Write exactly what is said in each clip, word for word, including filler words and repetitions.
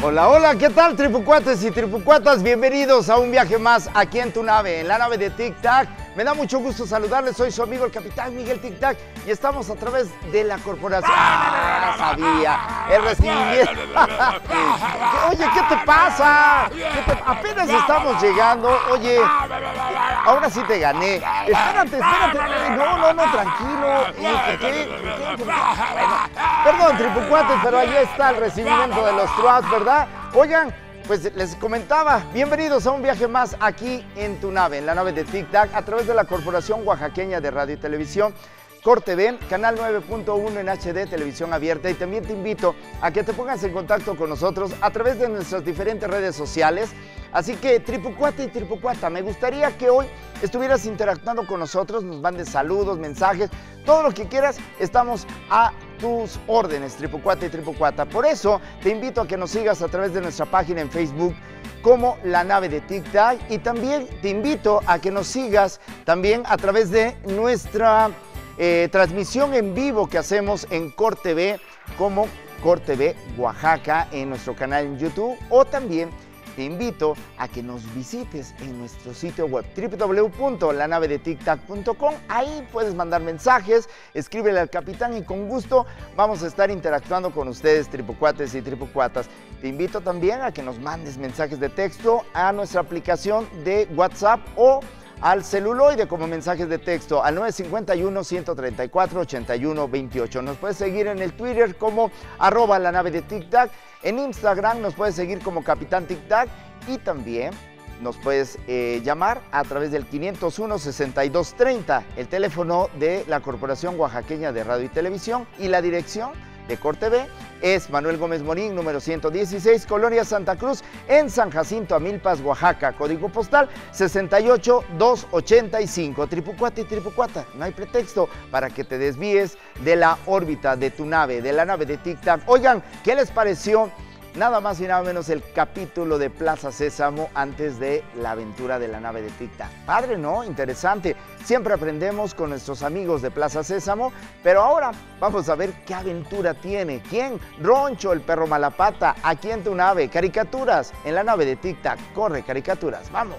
Hola, hola, ¿qué tal, tripucuates y tripucuatas? Bienvenidos a un viaje más aquí en tu nave, en la nave de Tic Tac. Me da mucho gusto saludarles, soy su amigo el capitán Miguel Tic Tac y estamos a través de la corporación. ¡Ah, sabía! El recibimiento. Oye, ¿qué te pasa? ¿Qué te... Apenas estamos llegando. Oye, ahora sí te gané. Espérate, espérate. No, no, no, tranquilo. ¿Qué? ¿Qué? Bueno, perdón, tripucuates, pero ahí está el recibimiento de los Truas, ¿verdad? Oigan, pues les comentaba, bienvenidos a un viaje más aquí en tu nave, en la nave de Tic Tac, a través de la Corporación Oaxaqueña de Radio y Televisión, CorTV, canal nueve punto uno en H D, televisión abierta, y también te invito a que te pongas en contacto con nosotros a través de nuestras diferentes redes sociales. Así que, tripucuata y tripucuata, me gustaría que hoy estuvieras interactuando con nosotros, nos mandes saludos, mensajes, todo lo que quieras, estamos a tus órdenes, tripucuata y tripucuata. Por eso te invito a que nos sigas a través de nuestra página en Facebook como La Nave de Tic Tac, y también te invito a que nos sigas también a través de nuestra eh, transmisión en vivo que hacemos en CorTV como CorTV Oaxaca en nuestro canal en YouTube, o también te invito a que nos visites en nuestro sitio web doble u doble u doble u punto la nave de tic tac punto com. Ahí puedes mandar mensajes, escríbele al capitán y con gusto vamos a estar interactuando con ustedes, tripucuates y tripucuatas. Te invito también a que nos mandes mensajes de texto a nuestra aplicación de WhatsApp o al celuloide como mensajes de texto al nueve cinco uno, uno tres cuatro, ocho uno dos ocho. Nos puedes seguir en el Twitter como arroba la nave de Tic Tac, en Instagram nos puedes seguir como Capitán Tic Tac y también nos puedes eh, llamar a través del quinientos uno, sesenta y dos treinta, el teléfono de la Corporación Oaxaqueña de Radio y Televisión, y la dirección de CorTV es Manuel Gómez Morín, número ciento dieciséis, Colonia Santa Cruz, en San Jacinto, Amilpas, Oaxaca, código postal sesenta y ocho doscientos ochenta y cinco. Tripucuata y tripucuata, no hay pretexto para que te desvíes de la órbita de tu nave, de la nave de Tic Tac. Oigan, ¿qué les pareció? Nada más y nada menos el capítulo de Plaza Sésamo antes de la aventura de la nave de Tic Tac. Padre, ¿no? Interesante. Siempre aprendemos con nuestros amigos de Plaza Sésamo, pero ahora vamos a ver qué aventura tiene. ¿Quién? Roncho, el perro Malapata, aquí en tu nave. Caricaturas en la nave de Tic Tac. Corre, caricaturas, vamos.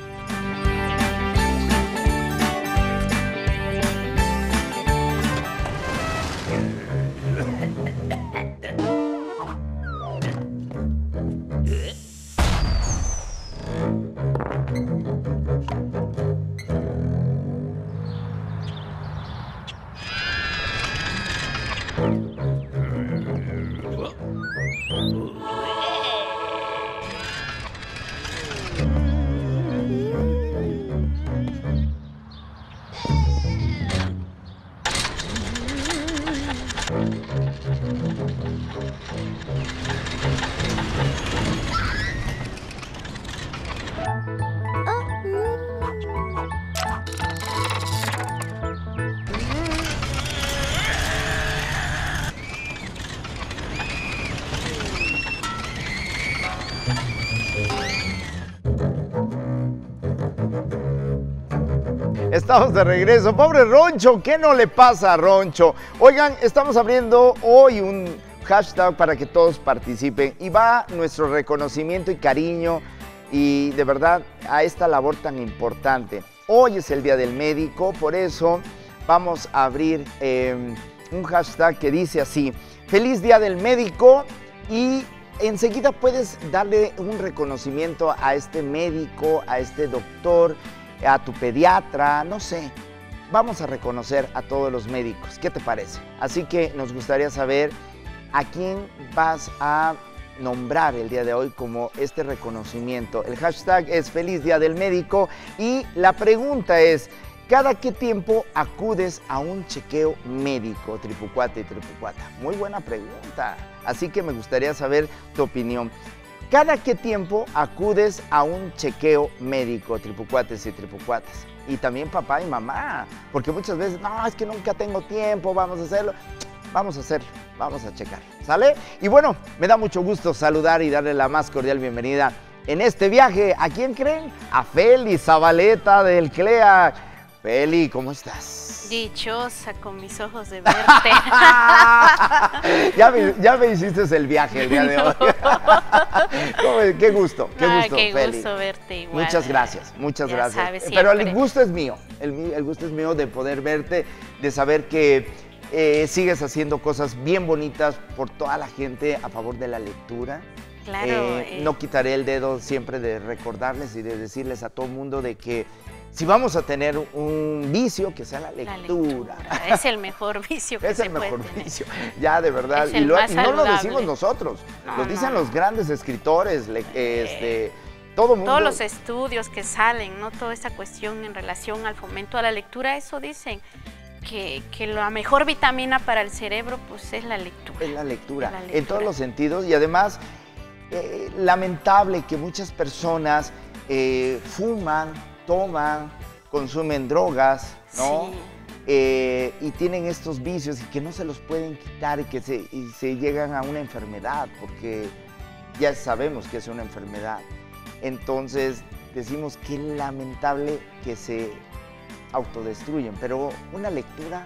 Estamos de regreso. Pobre Roncho, ¿qué no le pasa a Roncho? Oigan, estamos abriendo hoy un hashtag para que todos participen y va nuestro reconocimiento y cariño y de verdad a esta labor tan importante. Hoy es el Día del Médico, por eso vamos a abrir eh, un hashtag que dice así: Feliz Día del Médico, y enseguida puedes darle un reconocimiento a este médico, a este doctor, a tu pediatra, no sé. Vamos a reconocer a todos los médicos, ¿qué te parece? Así que nos gustaría saber a quién vas a nombrar el día de hoy como este reconocimiento. El hashtag es Feliz Día del Médico y la pregunta es: ¿cada qué tiempo acudes a un chequeo médico, tripucuata y tripucuata? Muy buena pregunta, así que me gustaría saber tu opinión. ¿Cada qué tiempo acudes a un chequeo médico, tripucuates y tripucuatas? Y también papá y mamá, porque muchas veces, no, es que nunca tengo tiempo, vamos a hacerlo. Vamos a hacerlo, vamos a checar, ¿sale? Y bueno, me da mucho gusto saludar y darle la más cordial bienvenida en este viaje. ¿A quién creen? A Félix Zabaleta del C L E A. Feli, ¿cómo estás? Dichosa con mis ojos de verte. ya, me, ya me hiciste el viaje el día de hoy. qué gusto, qué ah, gusto, qué Feli. gusto verte igual. Muchas gracias, muchas ya gracias. Sabes, Pero el gusto es mío, el, el gusto es mío de poder verte, de saber que eh, sigues haciendo cosas bien bonitas por toda la gente a favor de la lectura. Claro. Eh, eh. No quitaré el dedo siempre de recordarles y de decirles a todo el mundo de que si vamos a tener un vicio, que sea la lectura. La lectura. Es el mejor vicio que es se el mejor puede tener. vicio, ya de verdad. Es y el lo, más no lo saludable. decimos nosotros, No, lo dicen no. los grandes escritores, le, este, todo mundo. Todos los estudios que salen, ¿no? Toda esta cuestión en relación al fomento a la lectura, eso dicen. Que, que la mejor vitamina para el cerebro pues es la lectura. Es la lectura, Es la lectura. en todos los sentidos. Y además, eh, lamentable que muchas personas eh, fuman, toman, consumen drogas, ¿no? Sí. Eh, y tienen estos vicios y que no se los pueden quitar y que se, y se llegan a una enfermedad, porque ya sabemos que es una enfermedad. Entonces, decimos que lamentable que se autodestruyen, pero una lectura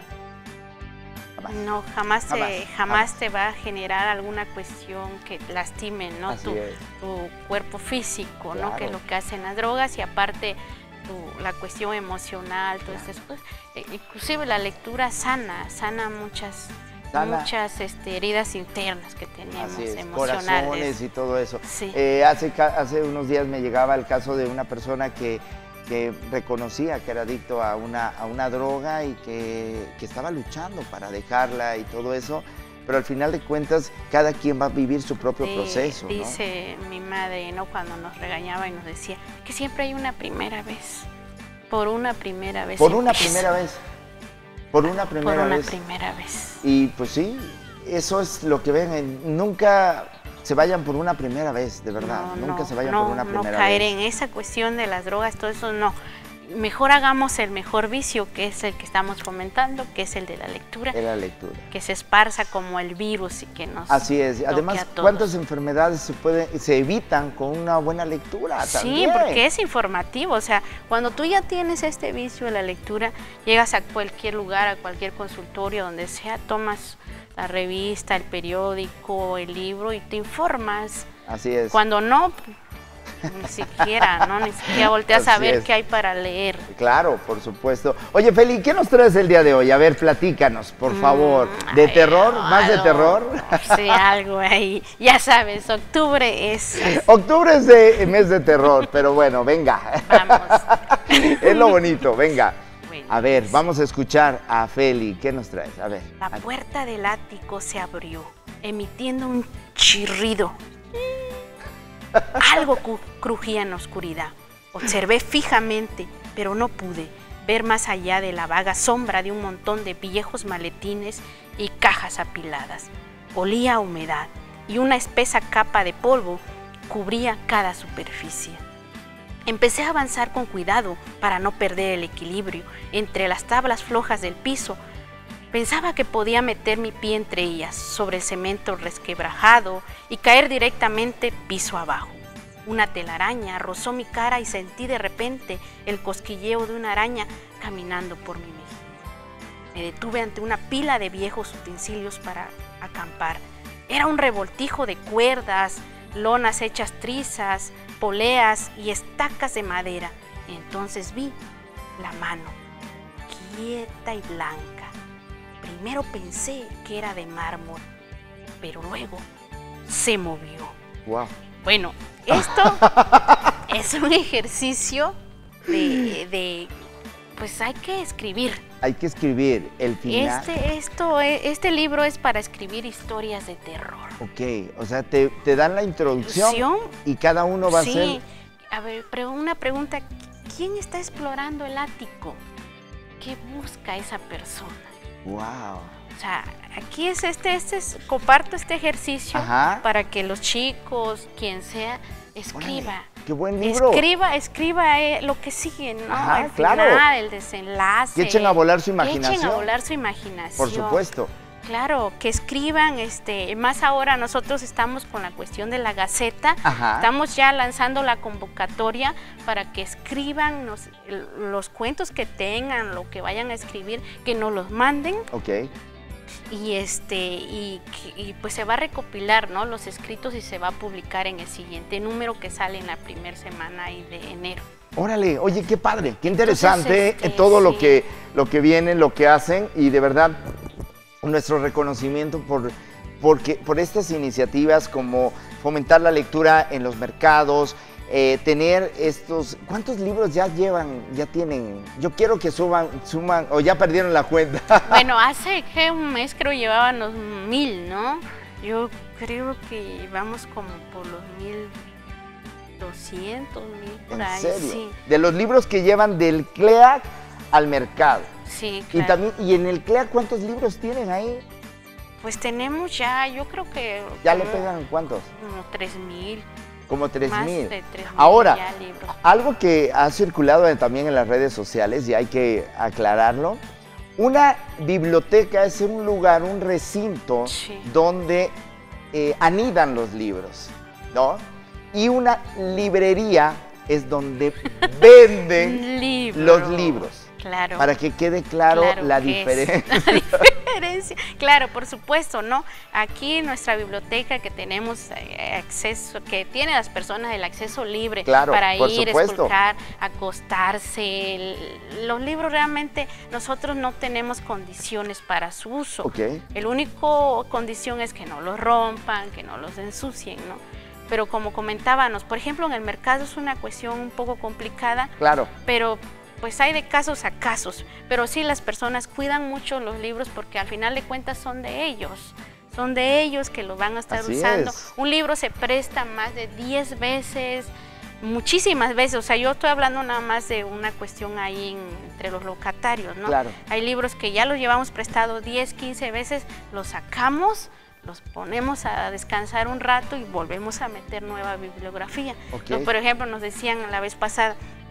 jamás. No, jamás, Jamás, te, jamás, jamás. te va a generar alguna cuestión que lastime, ¿no? Así Tu, es. tu cuerpo físico, ¿no? Claro. Que es lo que hacen las drogas y aparte tu, la cuestión emocional, todo Claro. eso. Pues, eh, inclusive la lectura sana, sana muchas, Sana. muchas este, heridas internas que tenemos, Así es, emocionales. corazones y todo eso. Sí. Eh, hace, ca- hace unos días me llegaba el caso de una persona que, que reconocía que era adicto a una, a una droga y que, que estaba luchando para dejarla y todo eso, pero al final de cuentas cada quien va a vivir su propio Sí, proceso, ¿no? dice mi madre, ¿no? Cuando nos regañaba y nos decía que siempre hay una primera vez. Por una primera vez. Por una empieza. primera vez, por una primera Por una vez. primera vez. Y pues sí, eso es lo que ven, en- nunca se vayan por una primera vez, de verdad, No, nunca no, se vayan no, por una no primera caer vez. en esa cuestión de las drogas, todo eso no. Mejor hagamos el mejor vicio, que es el que estamos fomentando, que es el de la lectura, Es la lectura. que se esparza como el virus y que nos Así es. toque Además, a todos. ¿cuántas enfermedades se pueden, se evitan con una buena lectura? Sí, también? porque es informativo, o sea, cuando tú ya tienes este vicio de la lectura, llegas a cualquier lugar, a cualquier consultorio, donde sea, tomas la revista, el periódico, el libro y te informas. Así es. Cuando no, ni siquiera, ¿no? Ni siquiera volteas a Así ver es. qué hay para leer. Claro, por supuesto. Oye, Feli, ¿qué nos traes el día de hoy? A ver, platícanos, por favor. ¿De Ay, terror? no, ¿Más de algo, terror? Sí, algo ahí. Ya sabes, octubre es... Octubre es de mes de terror, pero bueno, venga. Vamos. Es lo bonito, venga. Bueno, A ver, pues, vamos a escuchar a Feli. ¿Qué nos traes? A ver. La puerta del ático se abrió, emitiendo un chirrido. Algo cu- crujía en la oscuridad. Observé fijamente, pero no pude ver más allá de la vaga sombra de un montón de viejos maletines y cajas apiladas. Olía a humedad y una espesa capa de polvo cubría cada superficie. Empecé a avanzar con cuidado para no perder el equilibrio entre las tablas flojas del piso. Pensaba que podía meter mi pie entre ellas, sobre el cemento resquebrajado y caer directamente piso abajo. Una telaraña rozó mi cara y sentí de repente el cosquilleo de una araña caminando por mi mejilla. Me detuve ante una pila de viejos utensilios para acampar. Era un revoltijo de cuerdas, lonas hechas trizas, poleas y estacas de madera. Entonces vi la mano, quieta y blanca. Primero pensé que era de mármol, pero luego se movió. Wow. Bueno, esto es un ejercicio de, de, pues hay que escribir. Hay que escribir el final. Este, esto, es- este libro es para escribir historias de terror. Ok, o sea, te, te dan la introducción Introducción, y cada uno va a Sí, ser... a ver, pero una pregunta, ¿quién está explorando el ático? ¿Qué busca esa persona? Wow. O sea, aquí es este, este es, comparto este ejercicio Ajá. para que los chicos, quien sea, escriba. Órale, qué buen libro. Escriba, escriba eh, lo que sigue, ¿no? Ajá, el claro. final, el desenlace. Que echen a volar su Que echen a imaginación. volar su imaginación. Por supuesto. claro, que escriban, este, más ahora nosotros estamos con la cuestión de la Gaceta. Ajá. Estamos ya lanzando la convocatoria para que escriban los, los cuentos que tengan, lo que vayan a escribir, que nos los manden. Ok. Y este y, y pues se va a recopilar, ¿no?, los escritos y se va a publicar en el siguiente número que sale en la primera semana ahí de enero. Órale, oye, qué padre, qué interesante. Entonces, este, todo sí. lo que lo que viene, lo que hacen, y de verdad nuestro reconocimiento por porque por estas iniciativas como fomentar la lectura en los mercados. Eh, tener estos, ¿cuántos libros ya llevan, ya tienen? Yo quiero que suban, suman, o ya perdieron la cuenta. Bueno, hace que un mes creo llevaban los mil, ¿no? Yo creo que vamos como por los mil doscientos, mil por ¿En ahí. serio? Sí. De los libros que llevan del C L E A C al mercado. Sí, claro. Y también, y en el C L E A C, ¿cuántos libros tienen ahí? Pues tenemos ya, yo creo que... ¿Ya le como- pegan cuántos? Como tres mil. Como tres Más mil. de tres mil Ahora, ya libros. algo que ha circulado también en las redes sociales, y hay que aclararlo, una biblioteca es un lugar, un recinto Sí. donde eh, anidan los libros, ¿no? Y una librería es donde venden Libro. los libros. Claro. Para que quede claro, Claro la que es diferencia. la diferencia. Claro, por supuesto, ¿no? Aquí en nuestra biblioteca que tenemos eh, acceso, que tiene las personas el acceso libre Claro, para por ir, supuesto. esculcar, acostarse. El- los libros realmente nosotros no tenemos condiciones para su uso. Ok. El único condición es que no los rompan, que no los ensucien, ¿no? Pero como comentábamos, por ejemplo, en el mercado es una cuestión un poco complicada, Claro. pero pues hay de casos a casos, pero sí las personas cuidan mucho los libros porque al final de cuentas son de ellos, son de ellos que los van a estar Así usando. es. Un libro se presta más de diez veces, muchísimas veces, o sea, yo estoy hablando nada más de una cuestión ahí en- entre los locatarios, ¿no? Claro. Hay libros que ya los llevamos prestado diez, quince veces, los sacamos, los ponemos a descansar un rato y volvemos a meter nueva bibliografía. Ok. ¿No? Por ejemplo, nos decían la vez pasada,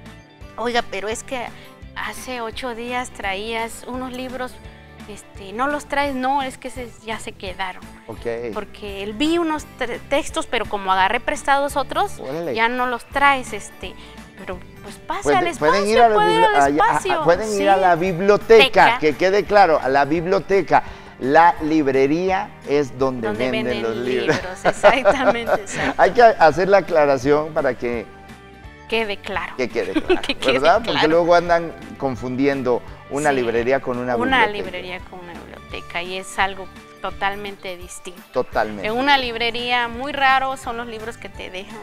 oiga, pero es que hace ocho días traías unos libros, este, no los traes, no, es que se- ya se quedaron. Ok. Porque él vi unos tre- textos, pero como agarré prestados otros, Órale. ya no los traes, este, pero pues pasa Pueden- al espacio, pueden ir a la, puede ir bibli- al a- espacio. a- pueden ir sí. a la biblioteca, Teca. que quede claro, a la biblioteca. La librería es donde, Donde venden, venden los libros. exactamente, exacto. Hay que hacer la aclaración para que, Quede claro. que quede claro, Que quede ¿verdad? Porque claro. luego andan confundiendo una Sí, librería con una, Una biblioteca. librería con una biblioteca y es algo totalmente distinto. Totalmente. En una librería muy raro son los libros que te dejan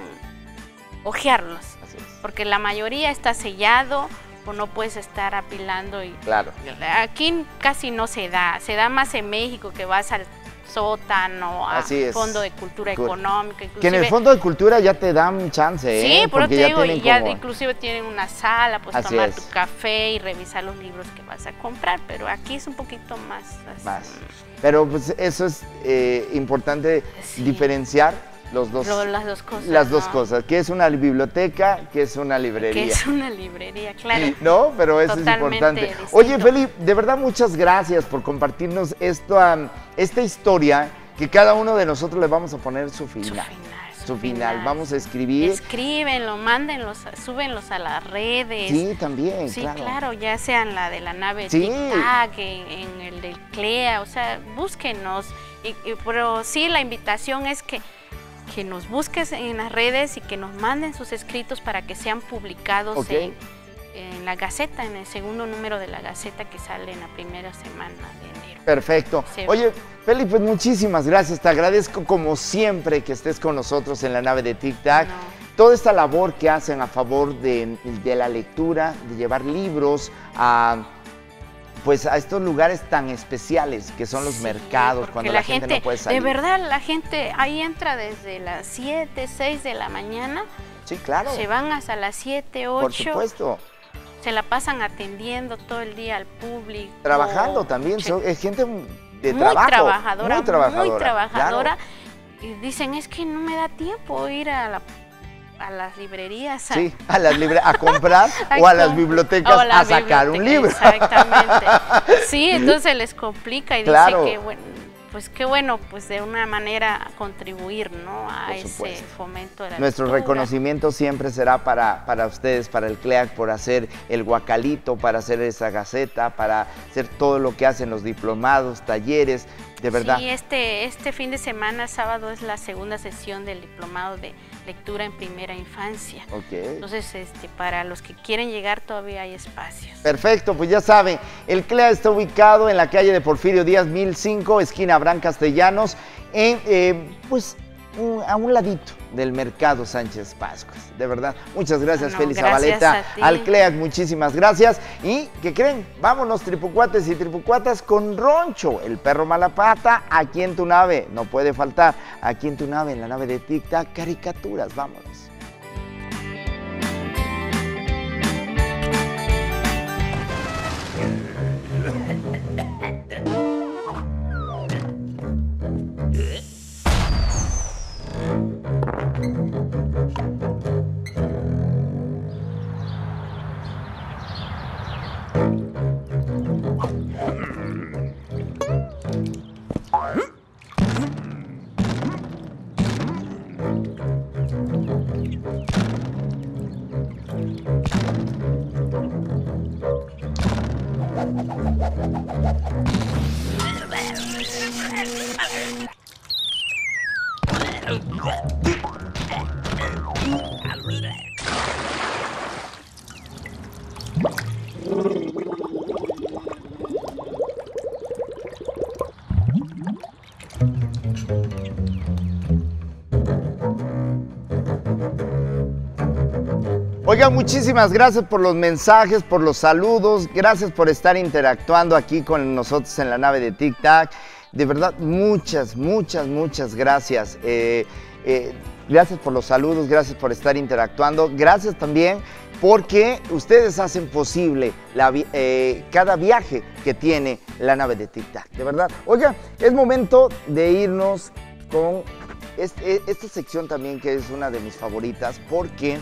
hojearlos, Así es. porque la mayoría está sellado o no puedes estar apilando y Claro. aquí casi no se da, se da más en México que vas al sótano, a Así es. Fondo de Cultura Cul- Económica, Que en el inclusive- Fondo de Cultura ya te dan chance, Sí, ¿eh? por eso Porque te ya digo, y tienen ya como- inclusive tienen una sala, pues Así tomar es. tu café y revisar los libros que vas a comprar, pero aquí es un poquito más... así, Más. Pero pues eso es eh, importante Sí. diferenciar los dos, lo- las dos cosas. las dos ¿no? cosas, que es una biblioteca, que es una Que librería. es una librería, claro. No, pero eso Totalmente es importante. distinto. Oye, Feli, de verdad muchas gracias por compartirnos esto, um, esta historia que cada uno de nosotros le vamos a poner su Su final. final. Su final. Vamos a escribir. Escríbenlo, mándenlos, súbenlos a las redes. Sí, también, Sí, claro. claro, ya sea en la de la nave Sí. Tic-Tac, en, en el del C L E A, o sea, búsquenos. Y, y- pero sí, la invitación es que, que nos busques en las redes y que nos manden sus escritos para que sean publicados Ok. en, en la Gaceta, en el segundo número de la Gaceta que sale en la primera semana de enero. Perfecto. Sí. Oye, Feli, pues muchísimas gracias. Te agradezco como siempre que estés con nosotros en la nave de Tic-Tac. No. Toda esta labor que hacen a favor de, de la lectura, de llevar libros a, pues, a estos lugares tan especiales que son los Sí, mercados, porque cuando la, gente, no puede salir. De verdad, la gente ahí entra desde las siete, seis de la mañana, Sí, claro. se van hasta las siete, Por ocho. supuesto. Se la pasan atendiendo todo el día al público. Trabajando también. Che- son- es gente de muy trabajo. trabajadora, Muy trabajadora. muy trabajadora. claro. Y dicen, es que no me da tiempo ir a, la- a las librerías. a- Sí, a las libre, a comprar a o a las com- bibliotecas o a la a sacar un libro. biblioteca, Exactamente. Sí, entonces les complica y Claro. dice que, bueno, pues qué bueno, pues de una manera contribuir, ¿no? A Por ese supuesto. fomento de la Nuestro lectura. reconocimiento siempre será para, para ustedes, para el C L E A C, por hacer el guacalito, para hacer esa gaceta, para hacer todo lo que hacen los diplomados, talleres, de verdad. Sí, este, este fin de semana, sábado, es la segunda sesión del diplomado de lectura en primera infancia. Ok. Entonces, este, para los que quieren llegar todavía hay espacios. Perfecto, pues ya saben, el C L E A está ubicado en la calle de Porfirio Díaz mil cinco, esquina Abraham Castellanos, en, eh, pues un, a un ladito del Mercado Sánchez Pascuas. De verdad, muchas gracias, No, Félix gracias Zabaleta, a ti. al C L E A C, muchísimas gracias. ¿Y qué creen? Vámonos, tripucuates y tripucuatas, con Roncho, el perro malapata, aquí en tu nave. No puede faltar, aquí en tu nave, en la nave de Tic Tac, caricaturas. Vámonos. Oigan, muchísimas gracias por los mensajes, por los saludos, gracias por estar interactuando aquí con nosotros en la nave de Tic Tac. De verdad, muchas, muchas, muchas gracias. Eh, eh, gracias por los saludos, gracias por estar interactuando. Gracias también porque ustedes hacen posible la, eh, cada viaje que tiene la nave de Tic Tac. De verdad. Oigan, es momento de irnos con este, esta sección también, que es una de mis favoritas, porque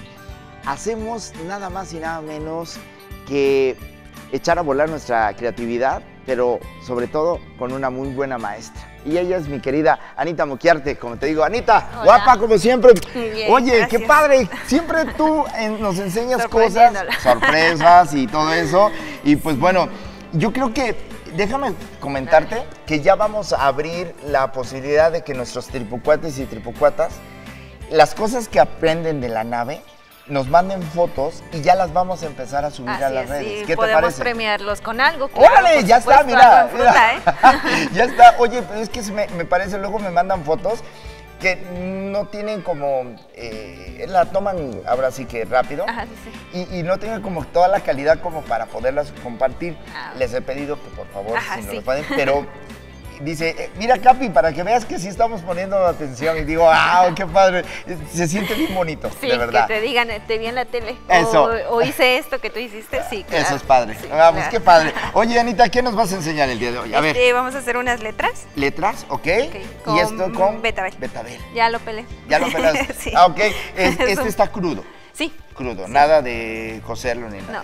hacemos nada más y nada menos que echar a volar nuestra creatividad, pero sobre todo con una muy buena maestra. Y ella es mi querida Anita Moquiarte, como te digo. Anita, hola. Guapa como siempre. Bien, Oye, gracias. qué padre, siempre tú eh, nos enseñas cosas, sorpresas y todo eso. Y pues bueno, yo creo que, déjame comentarte que ya vamos a abrir la posibilidad de que nuestros tripucuates y tripucuatas, las cosas que aprenden de la nave, nos manden fotos y ya las vamos a empezar a subir Así a las es, redes. sí, ¿Qué te podemos parece? premiarlos con algo. Claro, ¡Órale! por Ya está, supuesto, mira. algo en fruta, mira. Ya está. Oye, pero es que se me, me parece, luego me mandan fotos que no tienen como, eh, la toman ahora sí que rápido. Ajá, sí, sí. Y, y no tienen como toda la calidad como para poderlas compartir. Ah. Les he pedido que por favor, Ajá, si no sí. lo pueden, pero dice, eh, mira Capi, para que veas que sí estamos poniendo atención. Y digo, ah, qué padre, se siente bien bonito, Sí, de verdad. que te digan, eh, te vi en la tele. Eso. O, o hice esto que tú hiciste, sí, claro. Eso es padre. Sí, Vamos, claro. qué padre. Oye, Anita, ¿qué nos vas a enseñar el día de hoy? A ver, Este, vamos a hacer unas letras. letras, ¿ok? con Y esto con betabel. betabel. Ya lo pelé. Ya lo pelaste. Sí. Ah, ok. Es- Eso. este está crudo, Sí, crudo, nada de cocerlo ni nada. no.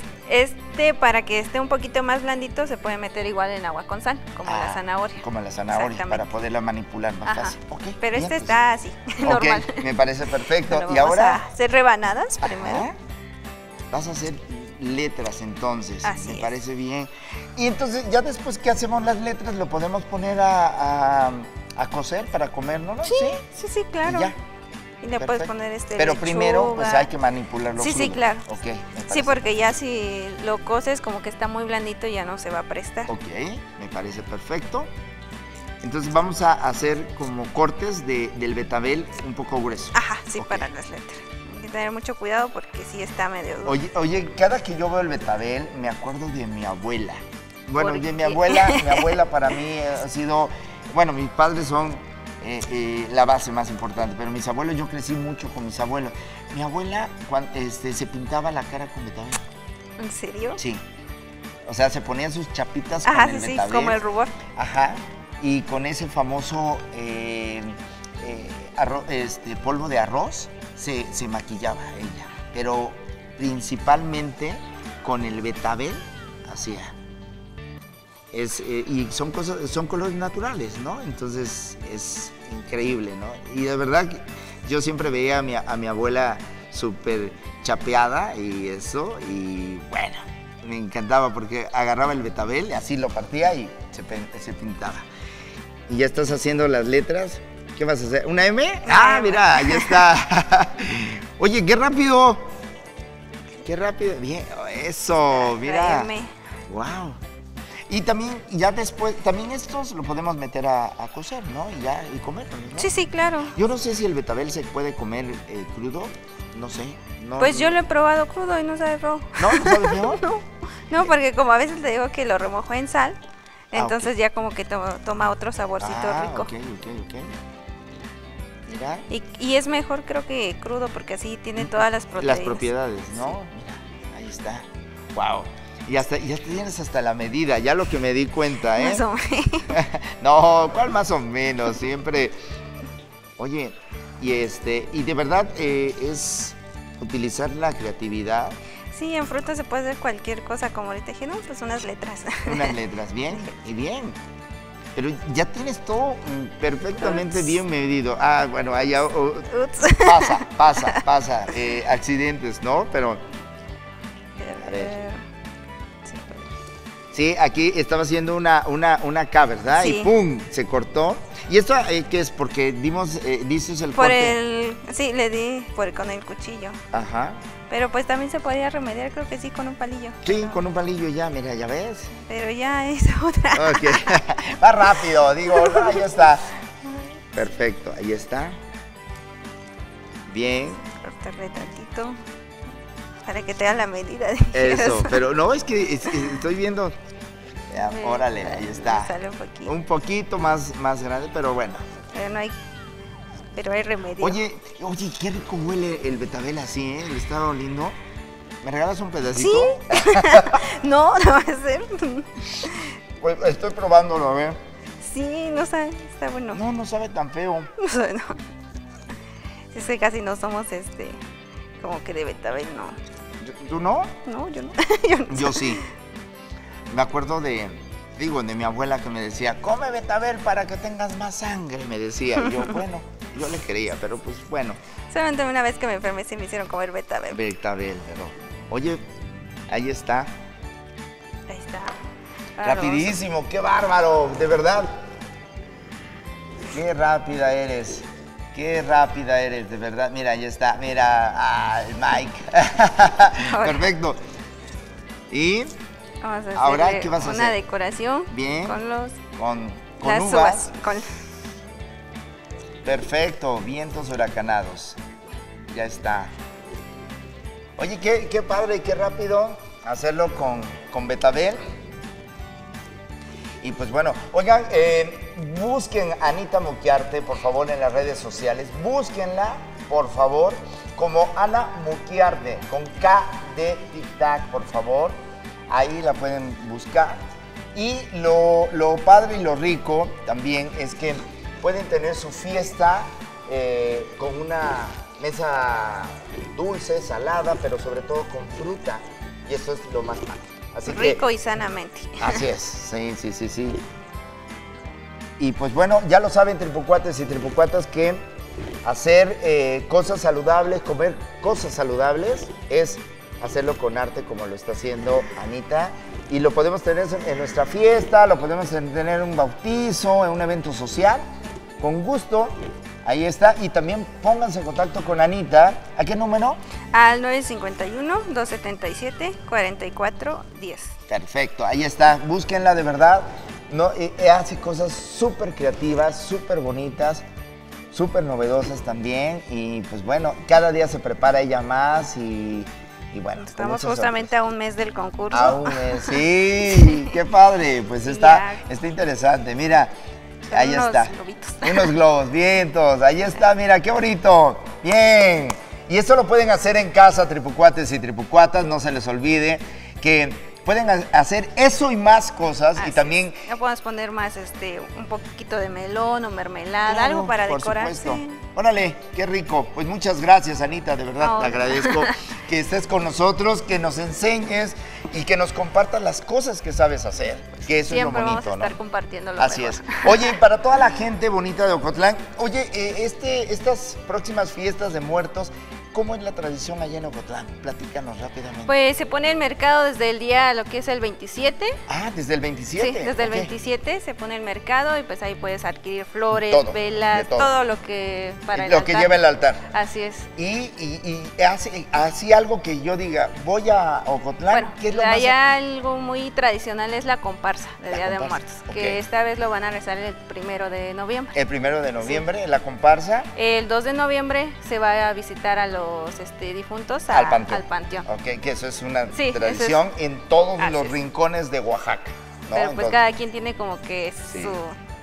Este, para que esté un poquito más blandito, se puede meter igual en agua con sal, como Ah, la zanahoria. Como la zanahoria, Exactamente. para poderla manipular más Ajá. fácil. Ok, Pero bien, este pues. está así, normal. Ok, me parece perfecto. Bueno, Y vamos ahora a hacer rebanadas primero. Ajá. Vas a hacer letras entonces, Así me es. parece bien. Y entonces ya después que hacemos las letras lo podemos poner a, a, a cocer para comérnoslo, ¿sí? Sí, sí, claro. Y ya. Y le Perfecto. puedes poner este Pero primero lechuga. pues hay que manipularlo Sí, sí, crudo. claro. Ok, me Sí, parece. porque ya si lo coces como que está muy blandito ya no se va a prestar. Ok, me parece perfecto. Entonces vamos a hacer como cortes de, del betabel un poco grueso. Ajá, sí, Ok. para las letras. Hay que tener mucho cuidado porque sí está medio duro. Oye, oye, cada que yo veo el betabel me acuerdo de mi abuela. Bueno, ¿Por de mi qué? abuela, mi abuela para mí ha sido, bueno, mis padres son eh, eh, la base más importante, pero mis abuelos, yo crecí mucho con mis abuelos. Mi abuela cuan- este, se pintaba la cara con betabel. ¿En serio? Sí. O sea, se ponían sus chapitas Ajá, con sí, el sí, betabel. como el rubor. Ajá. Y con ese famoso eh, eh, arro- este, polvo de arroz se, se maquillaba ella. Pero principalmente con el betabel hacía Es, eh, y son cosas, son colores naturales, ¿no? Entonces es increíble, ¿no? Y de verdad yo siempre veía a mi, a mi abuela súper chapeada y eso, y bueno, me encantaba porque agarraba el betabel, así lo partía y se, se pintaba. Y ya estás haciendo las letras. ¿Qué vas a hacer? ¿Una M? Ah, mira, ahí está. Oye, qué rápido. Qué rápido. Bien, eso, mira. M. Wow. Y también, ya después, también estos lo podemos meter a, a cocer, ¿no? Y ya, y comerlos, ¿no? Sí, sí, claro. Yo no sé si el betabel se puede comer eh, crudo, no sé. No, Pues no. yo lo he probado crudo y no sabe feo. ¿No? ¿No sabe feo? No, no, porque como a veces te digo que lo remojo en sal, Ah, entonces ok. ya como que to toma otro saborcito Ah, rico. ok, ok, ok. Mira. Y, y es mejor creo que crudo porque así tiene todas las proteínas. Las propiedades, ¿no? Mira, ahí está. Wow. Y hasta, ya tienes hasta la medida, ya lo que me di cuenta, ¿eh? Más o menos. No, ¿cuál más o menos? Siempre. Oye, y este, y de verdad eh, es utilizar la creatividad, Sí, en fruta se puede hacer cualquier cosa, como ahorita dije, no, pues unas letras. unas letras, bien, y bien. Pero ya tienes todo mm, perfectamente Ups. bien medido. Ah, bueno, ahí oh, oh, Ups. pasa, pasa, pasa. eh, accidentes, ¿no? Pero A ver. sí, aquí estaba haciendo una, una, una K, ¿verdad? Sí. Y ¡pum! Se cortó. ¿Y esto eh, qué es? Porque dimos, eh, dices el Por corte. el, sí, le di por, con el cuchillo. Ajá. Pero pues también se podría remediar, creo que sí, con un palillo. Sí, Pero- con un palillo ya, mira, ya ves. Pero ya es otra. Ok. Va rápido, digo, no, ahí está. Perfecto, ahí está. Bien. Cortarle tantito para que te da la medida. de Eso, pero no, es que es- es- estoy viendo. Ya, Sí, órale, ahí está. Sale un poquito. Un poquito más, más grande, pero bueno. Pero no hay, pero hay remedio. Oye, oye, qué rico huele el betabel así, ¿eh? ¿Le está oliendo? ¿Me regalas un pedacito? Sí. No, no va a ser. Pues estoy probándolo, a ver. Sí, no sabe, está bueno. No, no sabe tan feo. No sabe, no. Es que casi no somos este, como que de betabel, no. ¿Tú no? No, yo no. Yo no. Yo sí. Me acuerdo de, digo, de mi abuela que me decía, come betabel para que tengas más sangre, me decía. Y yo, bueno, yo le creía, pero pues bueno, Solamente una vez que me enfermé sí me hicieron comer betabel. betabel, pero... Oye, ahí está. Ahí está. Ahora lo vamos Rapidísimo, qué bárbaro, de verdad. Qué rápida eres. Qué rápida eres, de verdad. Mira, ahí está. Mira, ah, el Mike. Perfecto. Y a- Vamos a hacer Ahora, ¿qué vas a una hacer? decoración Bien. con los con, con las uvas. uvas. Con, Perfecto, vientos huracanados. Ya está. Oye, qué, qué padre, qué rápido hacerlo con, con betabel. Y pues bueno, oigan, eh, busquen a Anita Muquiarte, por favor, en las redes sociales. Búsquenla, por favor, como Ana Muquiarte, con K de Tic Tac, por favor. Ahí la pueden buscar. Y lo, lo padre y lo rico también es que pueden tener su fiesta eh, con una mesa dulce, salada, pero sobre todo con fruta. Y eso es lo más padre. Así rico que, y sanamente. así es, sí, sí, sí, sí. Y pues bueno, ya lo saben, tripucuates y tripucuatas, que hacer eh, cosas saludables, comer cosas saludables, es hacerlo con arte como lo está haciendo Anita. Y lo podemos tener en nuestra fiesta, lo podemos tener en un bautizo, en un evento social, con gusto. Ahí está. Y también pónganse en contacto con Anita. ¿A qué número? Al nueve cinco uno, dos siete siete, cuatro cuatro uno cero. Perfecto, ahí está. Búsquenla de verdad. No, eh, eh, hace cosas súper creativas, súper bonitas, súper novedosas también. Y pues bueno, cada día se prepara ella más y, y bueno. con Estamos muchas justamente a un mes del concurso. Aún es, sí, qué padre, pues está, Ya. está interesante, mira, Son ahí unos está, globitos. unos globos, vientos, ahí está, mira, qué bonito, bien, y esto lo pueden hacer en casa, tripucuates y tripucuatas, no se les olvide que pueden ha- hacer eso y más cosas, Así y también... es. Ya podemos poner más, este, un poquito de melón o mermelada, Claro, algo para por decorar. supuesto. Sí. Órale, qué rico. Pues muchas gracias, Anita, de verdad, No. te agradezco. que estés con nosotros, que nos enseñes y que nos compartas las cosas que sabes hacer, que eso Siempre es lo bonito, vamos a estar ¿no? compartiendo lo Así mejor. es. Oye, y para toda la gente bonita de Ocotlán, oye, eh, este, estas próximas fiestas de muertos, ¿cómo es la tradición allá en Ocotlán? Platícanos rápidamente. Pues se pone el mercado desde el día, lo que es el veintisiete. Ah, ¿desde el veintisiete? Sí, desde el Ok. veintisiete se pone el mercado y pues ahí puedes adquirir flores, Todo, de velas, todo. todo. lo que para el Lo altar. que lleva el altar. Así es. Y, y, y así, así algo que yo diga, voy a Ocotlán, Bueno, ¿qué es lo más? allá algo muy tradicional es la comparsa de La Día de comparsa, Muertos, ok. que esta vez lo van a realizar el primero de noviembre. El primero de noviembre, la comparsa. El dos de noviembre se va a visitar a los este, difuntos a- Al panteón. al panteón. Ok, que eso es una Sí, eso tradición en todos Así los es. rincones de Oaxaca, ¿no? Pero pues Entonces, cada quien tiene como que Sí. su...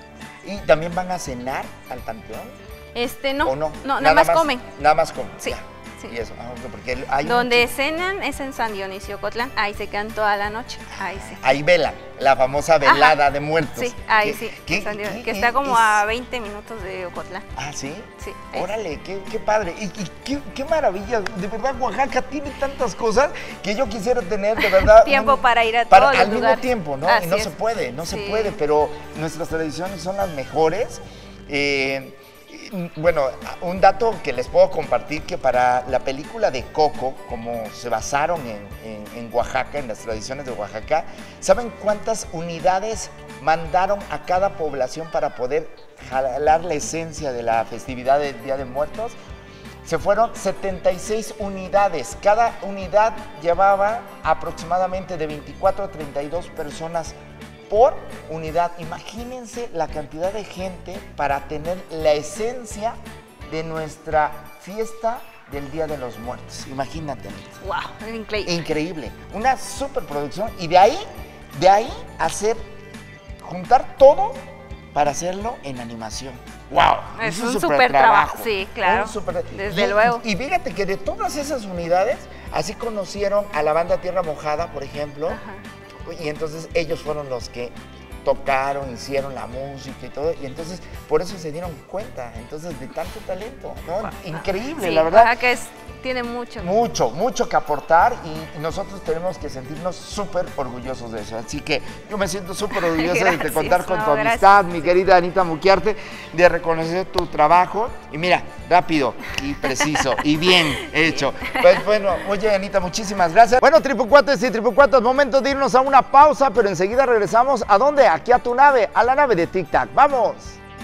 ¿Y también van a cenar al panteón? Este, no, ¿O no? no, nada, más comen. Nada más comen. Sí, ya. sí. Y eso, ah, ok, porque hay Donde muchos- cenan es en San Dionisio Cotlán, ahí se quedan toda la noche, ahí sí. Ahí velan, la famosa velada de muertos. Sí, ahí ¿Qué- sí, qué- en San Dionisio, qué que está como es? a veinte minutos de Ocotlán. Ah, ¿sí? Sí, ahí Órale, qué, qué padre. Y, y qué, qué maravilla. De verdad, Oaxaca tiene tantas cosas que yo quisiera tener, de verdad. Tiempo un- para ir a para- todos los Al mismo lugares. tiempo, ¿no? Así y no es. se puede, no se Sí. puede, pero nuestras tradiciones son las mejores. Eh, y, bueno, un dato que les puedo compartir, que para la película de Coco, como se basaron en, en- en Oaxaca, en las tradiciones de Oaxaca, ¿saben cuántas unidades mandaron a cada población para poder jalar la esencia de la festividad del Día de Muertos? Se fueron setenta y seis unidades. Cada unidad llevaba aproximadamente de veinticuatro a treinta y dos personas por unidad. Imagínense la cantidad de gente para tener la esencia de nuestra fiesta del Día de los Muertos. Imagínate. Wow, es increíble. Increíble. Una superproducción. Y de ahí, de ahí hacer, juntar todo para hacerlo en animación. ¡Wow! Es un súper trabajo, sí, claro, desde y, luego. Y fíjate que de todas esas unidades, así conocieron a la banda Tierra Mojada, por ejemplo, Ajá. y entonces ellos fueron los que tocaron, hicieron la música y todo, y entonces por eso se dieron cuenta, entonces, de tanto talento, ¿no? Increíble, Sí, la verdad. Oaxaca es, tiene mucho. Mucho, mucho que aportar y nosotros tenemos que sentirnos súper orgullosos de eso. Así que yo me siento súper orgulloso de Gracias, contar con no, tu gracias. amistad, mi querida Anita Muquiarte, de reconocer tu trabajo. Y mira, rápido y preciso y bien hecho. Pues bueno, oye Anita, muchísimas gracias. Bueno, tripucuates y tripucuatas, momento de irnos a una pausa, pero enseguida regresamos. ¿A dónde? Aquí a tu nave, a la nave de Tic Tac. ¡Vamos!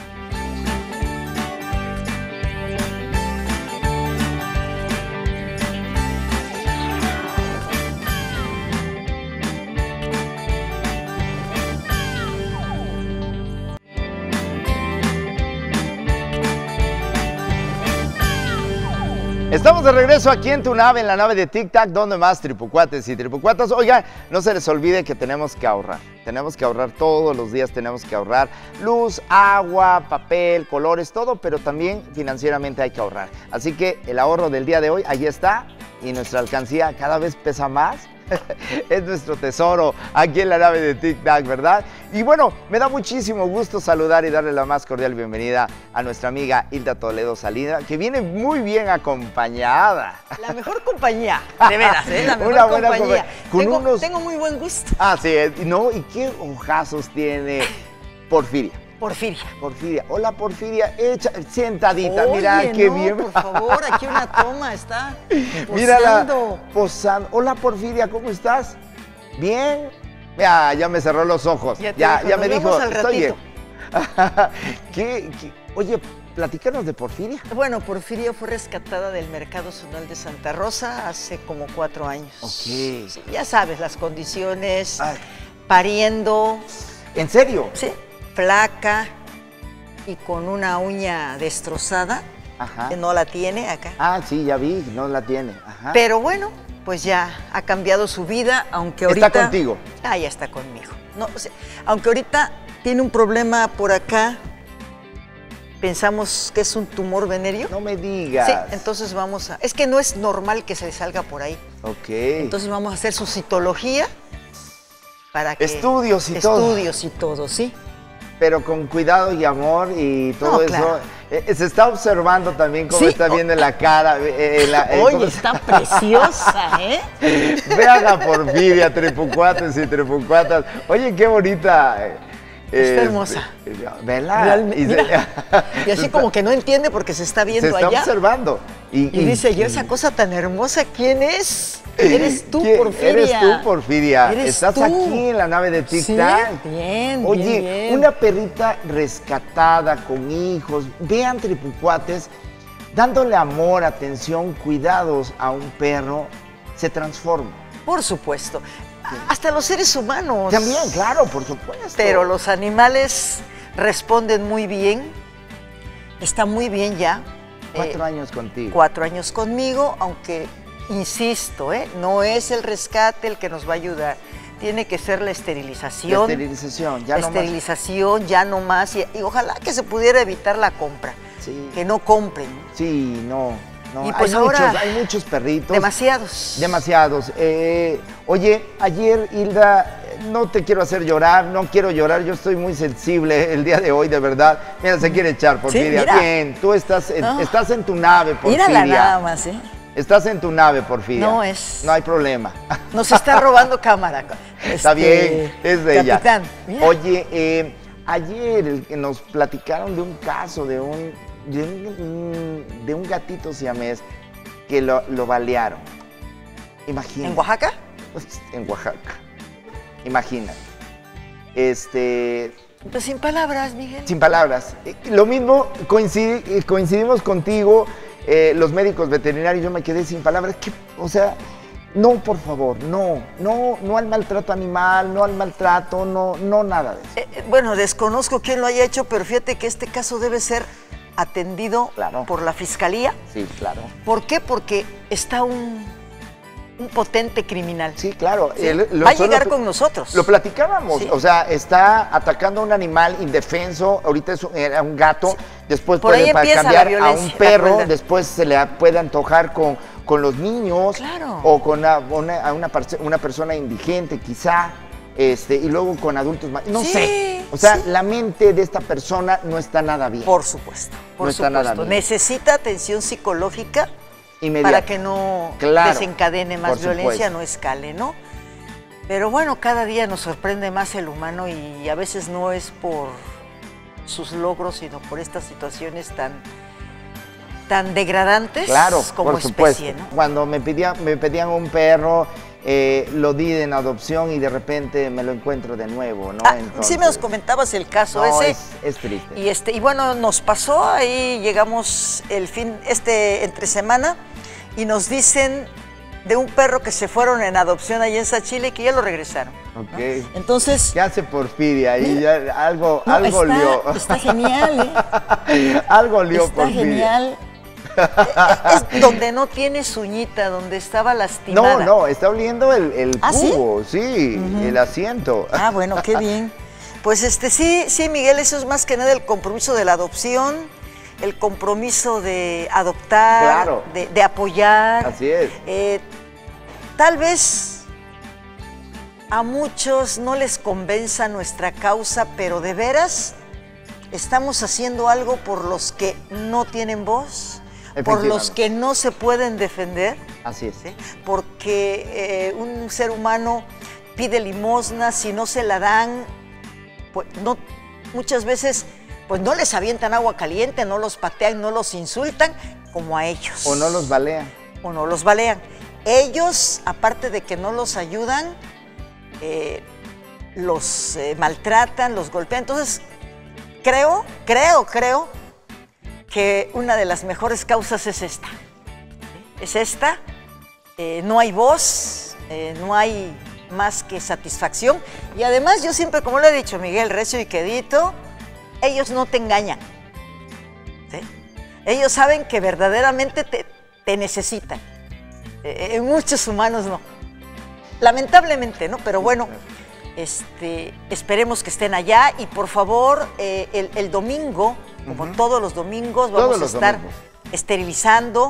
Estamos de regreso aquí en tu nave, en la nave de Tic Tac, donde más tripucuates y tripucuatas. Oigan, no se les olvide que tenemos que ahorrar. Tenemos que ahorrar todos los días, tenemos que ahorrar luz, agua, papel, colores, todo, pero también financieramente hay que ahorrar. Así que el ahorro del día de hoy, ahí está, y nuestra alcancía cada vez pesa más. Es nuestro tesoro aquí en la nave de Tic Tac, ¿verdad? Y bueno, me da muchísimo gusto saludar y darle la más cordial bienvenida a nuestra amiga Hilda Toledo Salida, que viene muy bien acompañada. La mejor compañía, de veras, ¿eh? La mejor Una buena compañía. compa- con tengo, unos- tengo muy buen gusto. Así es, ¿no? ¿Y qué ojazos tiene Porfiria? Porfiria. Porfiria, hola Porfiria, echa, sentadita, Oye, mira qué no, bien. por favor, aquí una toma está Mírala, posando. posando. Hola Porfiria, ¿cómo estás? ¿Bien? Ya, ya me cerró los ojos. Ya te Ya, dijo, ya nos me dijo, vemos al estoy bien. ratito. ¿Qué, qué? Oye, platícanos de Porfiria. Bueno, Porfiria fue rescatada del Mercado Zonal de Santa Rosa hace como cuatro años. Ok. Sí, ya sabes, las condiciones, Ay. pariendo, ¿En serio? sí, flaca y con una uña destrozada, Ajá. que no la tiene acá. Ah, sí, ya vi, no la tiene. Ajá. Pero bueno, pues ya ha cambiado su vida, aunque ¿Está ahorita... contigo? Ah, ya está conmigo. No, o sea, aunque ahorita tiene un problema por acá, pensamos que es un tumor venéreo. No me digas. Sí, entonces vamos a... Es que no es normal que se salga por ahí. Ok. Entonces vamos a hacer su citología para que... Estudios y todo. Estudios y todo, sí. Pero con cuidado y amor y todo No, eso. claro. Eh, se está observando también cómo Sí. está viendo en la cara. eh, en la- eh, Oye, cómo- está preciosa, ¿eh? Vean a Porfiria, tripucuates y tripucuatas. Oye, qué bonita. eh, Está este, hermosa. ¿Verdad? Realmente, Y, se- mira. Y así se como está- que no entiende porque se está se viendo está allá. observando. Y, Y dice, ¿y esa cosa tan hermosa quién es? Eres tú, ¿Quién- Porfiria. Eres tú, Porfiria. Eres Estás tú. aquí en la nave de Sí, tic-tac. bien, Oye, bien, bien. una perrita rescatada con hijos. Vean, tripucuates, dándole amor, atención, cuidados a un perro, se transforma. Por supuesto. Hasta los seres humanos. También, claro, por supuesto. Pero los animales responden muy bien. Está muy bien ya. Cuatro Eh, años contigo. Cuatro años conmigo, aunque, insisto, ¿eh? no es el rescate el que nos va a ayudar. Tiene que ser la La esterilización. esterilización, ya la no más. esterilización, ya no más. Y, y ojalá que se pudiera evitar la compra. Sí. Que no compren. Sí, no, no. Y pues hay, ahora- muchos, hay muchos perritos. Demasiados. Demasiados. Eh, oye, ayer, Hilda, no te quiero hacer llorar, no quiero llorar, yo estoy muy sensible el día de hoy, de verdad. Mira, se quiere echar, Porfiria. mira. Bien, tú estás en, No. estás en tu nave, Porfiria. Mírala nada más, ¿eh? Estás en tu nave, Porfiria. No es- No hay problema. Nos está robando cámara. Está Este, bien, es de ella. capitán, mira. Oye, eh, ayer el que nos platicaron de un caso de un, de un, de un gatito siamés que lo, lo balearon. Imagínate. ¿En Oaxaca? En Oaxaca. Imagínate. Este, Pues sin palabras, Miguel. sin palabras. Eh, Lo mismo coincidi- eh, coincidimos contigo, eh, los médicos veterinarios, yo me quedé sin palabras. ¿Qué? O sea, no, por favor, no, no, no al maltrato animal, no al maltrato, no, no nada de eso. Eh, eh, bueno, desconozco quién lo haya hecho, pero fíjate que este caso debe ser atendido Claro. por la fiscalía. Sí, claro. ¿Por qué? Porque está un, un potente criminal. Sí, claro. Sí. El- lo- Va a solo llegar pl- con nosotros. Lo platicábamos, Sí. o sea, está atacando a un animal indefenso, ahorita es un, era un gato, después Por puede ahí pa- empieza la cambiar a violencia, un la perro, crueldad. después se le puede antojar con, con los niños, Claro. o con una, una- a una, perso- una persona indigente quizá, este, y luego con adultos más, no Sí, sé. O sea, sí. la mente de esta persona no está nada bien. Por supuesto, por No está nada supuesto. bien. Necesita atención psicológica Inmediato. para que no Claro, desencadene más por violencia, supuesto. no escale, ¿no? Pero bueno, cada día nos sorprende más el humano y a veces no es por sus logros, sino por estas situaciones tan, tan degradantes Claro, como por supuesto. especie, ¿no? Cuando me pedían, me pedían un perro, eh, lo di en adopción y de repente me lo encuentro de nuevo, ¿no? Ah, sí Entonces, me nos comentabas el caso no, ese. es, es triste. Y este, y bueno, nos pasó ahí, llegamos el fin, este entre semana, y nos dicen de un perro que se fueron en adopción allá en Sachile y que ya lo regresaron. Ok. Entonces, ¿Qué hace Porfiria? Ahí ya algo, no, algo está, lió. está genial, ¿eh? algo lió Está Porfiria. genial. Es donde no tiene suñita, donde estaba No, lastimada. no, está oliendo el, el ¿Ah, sí? cubo, sí, el asiento. Ah, bueno, qué bien. Pues este sí, sí, Miguel, eso es más que nada el compromiso de la adopción, el compromiso de adoptar, Claro. de, de apoyar. Así es. Eh, tal vez a muchos no les convenza nuestra causa, pero de veras estamos haciendo algo por los que no tienen voz, por los Efectivamente. que no se pueden defender, Así es. ¿sí? Porque eh, un ser humano pide limosna, si no se la dan, pues no, muchas veces pues no les avientan agua caliente, no los patean, no los insultan, como a ellos. O no los balean. O no los balean. Ellos, aparte de que no los ayudan, eh, los eh, maltratan, los golpean. Entonces, creo, creo, creo que una de las mejores causas es esta. ¿Sí? Es esta. Eh, no hay voz, eh, no hay más que satisfacción. Y además, yo siempre, como le he dicho, Miguel, recio y quedito, ellos no te engañan. ¿Sí? Ellos saben que verdaderamente te, te necesitan. Eh, muchos humanos no. Lamentablemente, ¿no? Pero bueno, este, esperemos que estén allá y por favor, eh, el, el domingo, como Ujú. todos los domingos, vamos Todos a los estar domingos. esterilizando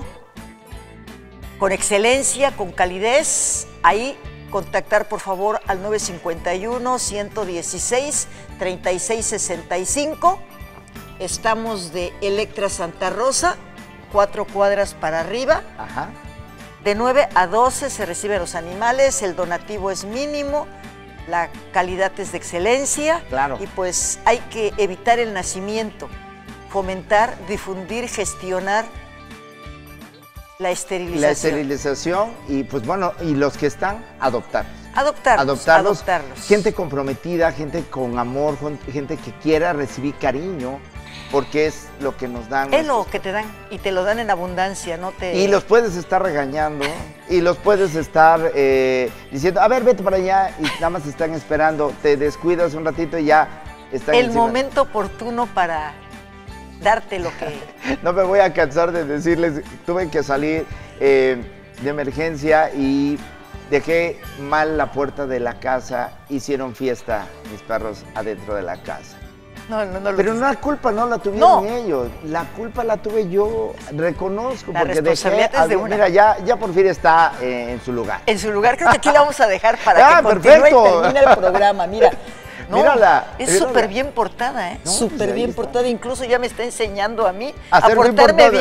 con excelencia, con calidez. Ahí contactar por favor al nueve cinco uno, uno uno seis, tres seis seis cinco Estamos de Electra Santa Rosa, cuatro cuadras para arriba. Ajá. De nueve a doce se reciben los animales, el donativo es mínimo, la calidad es de excelencia. Claro. Y pues hay que evitar el nacimiento, fomentar, difundir, gestionar la esterilización. La esterilización y pues bueno, y los que están, adoptar. Adoptarlos, Adoptarlos. adoptarlos. Gente comprometida, gente con amor, con- gente que quiera recibir cariño, porque es lo que nos dan. Es lo nuestros- que te dan y te lo dan en abundancia, no te... Y los puedes estar regañando, y los puedes estar eh, diciendo, a ver, vete para allá, y nada más están esperando, te descuidas un ratito y ya están el encima. momento oportuno para darte lo que... No me voy a cansar de decirles, tuve que salir eh, de emergencia y dejé mal la puerta de la casa, hicieron fiesta mis perros adentro de la casa. No, no, no. lo Pero dices. no, la culpa no la tuvieron No. ellos, la culpa la tuve yo, reconozco, La porque dejé, responsabilidad es de a- una. mira, ya, ya por fin está eh, en su lugar. En su lugar, creo que aquí la vamos a dejar para Ah, que continúe perfecto. y termine el programa. Mira, no, Mírala, es mírala. súper bien portada, ¿eh? No, súper pues ahí bien está. portada. Incluso ya me está enseñando a mí A a, ser bien portarme portada.